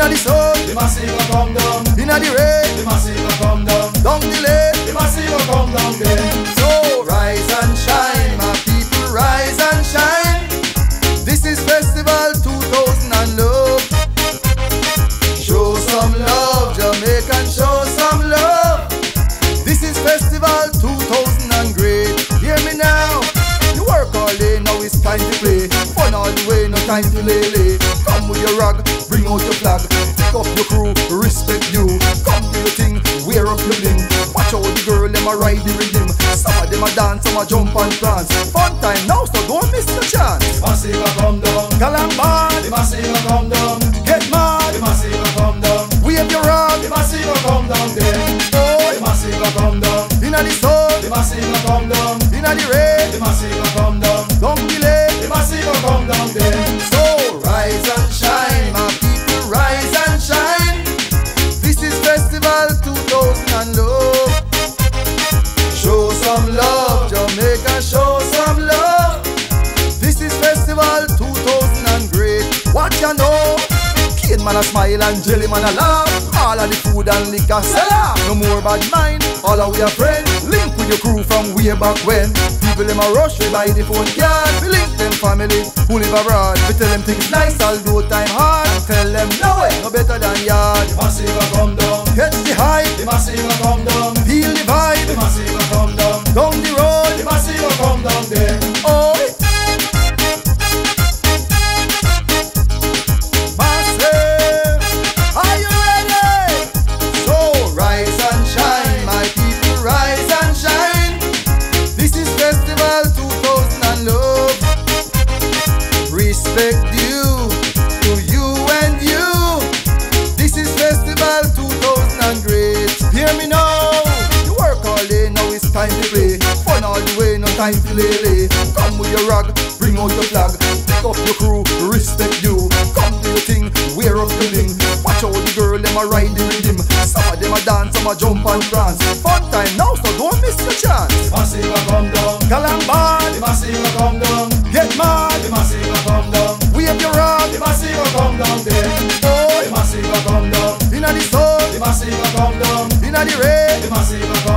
Inna the sun, the massive a come down. inna the rain, The massive a come down. down the lane. The massive a come down there. So rise and shine, my people, rise and shine. This is Festival 2000 and love. Show some love, Jamaican, show some love. This is Festival 2000 and great. Hear me now. You work all day, now it's time to play. Fun all the way, no time to lay. Come with your rag, bring out your flag. Take up your crew, respect you. Come do your thing, wear up your bling. Watch out the girl, them a ride the rhythm. Some of them a dance, some a jump and dance. Fun time now, so don't miss the chance. Massive a come down. Galamban, The massive a come down. get mad, The massive a come down. wave your rag. The massive a come down there. Oh, The massive a come down. inna the sun, The massive a come down. inna the rain, The massive a come down. don't delay. The massive a come down there. So rise and shine, my people, rise and shine. This is Festival 2000 and love. Show some love, Jamaica, show some love. This is Festival 2000 and great. What you know? Kid man a smile and jelly man a laugh. All of the food and liquor sell out. No more bad mind, all of we are friends. Link with your crew from way back when. People them a rush, we buy the phone card. We link them family who live abroad. We tell them things nice, although time hard. Tell them no way, no better than yard. The massive a come down. Catch the hype, The massive a come down. feel the The vibe. massive a come down. Down the road, The massive a come down there. oh, massive. Are you ready? So rise and shine, my people, rise and shine. This is Festival 2000 and love. Respect due to you and you. This is Festival 2000 and great. Hear me now. You work all day, now it's time to play. Fun all the way, no time to lay. Come with your rag, bring out your flag. Pick up your crew, respect you. Come do your thing, wear up your bling. Watch out the girl, them a ride the rhythm. Some of them a dance, some a jump and dance. Fun time now, so don't miss the chance. Massive a come down. Galamban, The massive a come down. get mad, The massive a come down. wave your rag. The massive a come down there. Oh, The massive a come down. inna the sun, The massive a come down. inna the rain, The massive a come